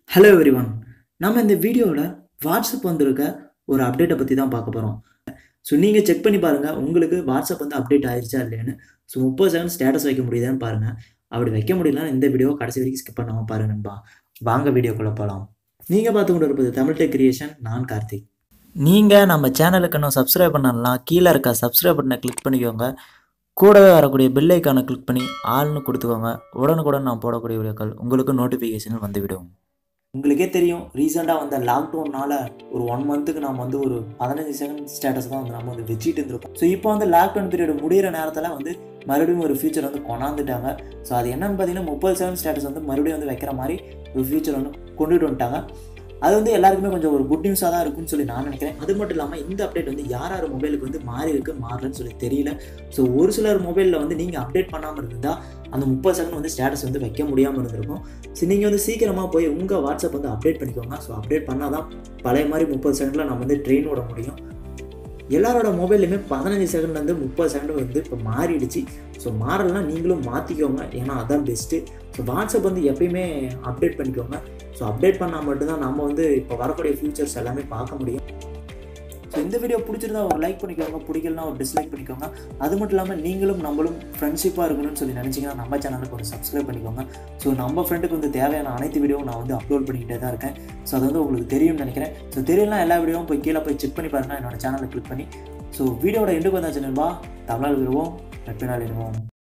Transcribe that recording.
Hello everyone. நம்ம இந்த வீடியோவில் வாட்ஸ்அப் வந்திருக்க ஒரு அப்டேட்டை பற்றி தான் பார்க்க போகிறோம். ஸோ நீங்கள் செக் பண்ணி பாருங்கள் உங்களுக்கு வாட்ஸ்அப் வந்து அப்டேட் ஆயிடுச்சா இல்லைன்னு. ஸோ 30 செகண்ட் ஸ்டேட்டஸ் வைக்க முடியுதான்னு பாருங்கள். அப்படி வைக்க முடியலன்னா இந்த வீடியோ கடைசி வரைக்கும் ஸ்கிப் பண்ணாமல் பாருங்க நண்பா. வாங்க வீடியோக்குள்ளே போகலாம். நீங்கள் பார்த்து கொண்டு இருப்பது தமிழ் டெக் கிரியேஷன். நான் கார்த்திக். நீங்கள் நம்ம சேனலுக்கு இன்னும் சப்ஸ்கிரைப் பண்ணலாம். கீழே இருக்க சப்ஸ்கிரைப் பட்டனை கிளிக் பண்ணிக்கோங்க. கூடவே வரக்கூடிய பெல் ஐக்கானை கிளிக் பண்ணி ஆல்னு கொடுத்துக்கோங்க. உடனுக்குடன் நான் போடக்கூடிய வீடியோக்கள் உங்களுக்கு நோட்டிஃபிகேஷன் வந்துவிடும். உங்களுக்கே தெரியும், ரீசெண்டாக வந்த லாக்டவுனால் ஒரு 1 மந்த்துக்கு நம்ம வந்து ஒரு 15 செகண்ட் ஸ்டேட்டஸ் தான் வந்து நம்ம வந்து வச்சுட்டு இருந்திருக்கோம். ஸோ இப்போ வந்து லாக்டவுன் பீரியட் முடிகிற நேரத்தில் வந்து மறுபடியும் ஒரு ஃபியூச்சர் வந்து கொண்டாந்துட்டாங்க. ஸோ அது என்னென்னு பார்த்தீங்கன்னா 30 செகண்ட் ஸ்டேட்டஸ் வந்து மறுபடியும் வந்து வைக்கிற மாதிரி ஒரு ஃபியூச்சர் வந்து கொண்டுட்டு வந்துட்டாங்க. அது வந்து எல்லாருக்குமே கொஞ்சம் ஒரு குட் நியூஸாக தான் இருக்குன்னு சொல்லி நான் நினைக்கிறேன். அது மட்டும் இல்லாமல் இந்த அப்டேட் வந்து யார் மொபைலுக்கு வந்து மாறலன்னு சொல்லி தெரியல. ஸோ ஒரு சிலர் மொபைலில் வந்து நீங்கள் அப்டேட் பண்ணாமல் இருந்தால் அந்த 30 செகண்ட் வந்து ஸ்டேட்டஸ் வந்து வைக்க முடியாமல் இருந்திருக்கும். ஸோ நீங்கள் வந்து சீக்கிரமாக போய் உங்கள் வாட்ஸ்அப் வந்து அப்டேட் பண்ணிக்கோங்க. ஸோ அப்டேட் பண்ணால் தான் பழைய மாதிரி 30 செகண்டில் நம்ம வந்து ட்ரெயின் ஓட முடியும். எல்லாரோட மொபைல்லையுமே 15 செகண்ட்லேருந்து 30 செகண்ட் வந்து இப்போ மாறிடுச்சு. ஸோ மாறலைன்னா நீங்களும் மாற்றிக்கோங்க, ஏன்னா அதான் பெஸ்ட்டு. ஸோ வாட்ஸ்அப் வந்து எப்பயுமே அப்டேட் பண்ணிக்கோங்க. ஸோ அப்டேட் பண்ணால் மட்டும்தான் நம்ம வந்து இப்போ வரக்கூடிய ஃபியூச்சர்ஸ் எல்லாமே பார்க்க முடியும். ஸோ இந்த வீடியோ பிடிச்சிருந்தா ஒரு லைக் பண்ணிக்கோங்க, பிடிக்கலனா ஒரு டிஸ்லைக் பண்ணிக்கோங்க. அது மட்டும் இல்லாமல் நீங்களும் நம்மளும் ஃப்ரெண்ட்ஷிப்பாக இருக்கணும்னு சொல்லி நினச்சிங்கன்னா நம்ம சேனலுக்கு ஒரு சப்ஸ்கிரைப் பண்ணிக்கோங்க. ஸோ நம்ம ஃப்ரெண்டுக்கு வந்து தேவையான அனைத்து வீடியோவும் நான் வந்து அப்லோட் பண்ணிக்கிட்டே தான் இருக்கேன். ஸோ அது வந்து உங்களுக்கு தெரியும்னு நினைக்கிறேன். ஸோ தெரியலாம் எல்லா வீடியோவும் போய் கீழே போய் செக் பண்ணி பாருங்கள் என்னோட சேனலை கிளிக் பண்ணி. ஸோ வீடியோட எண்டுக்கு வந்தாச்சு நண்பா. தமிழால் விரும்புவோம், நட்பினால் விரும்புவோம்.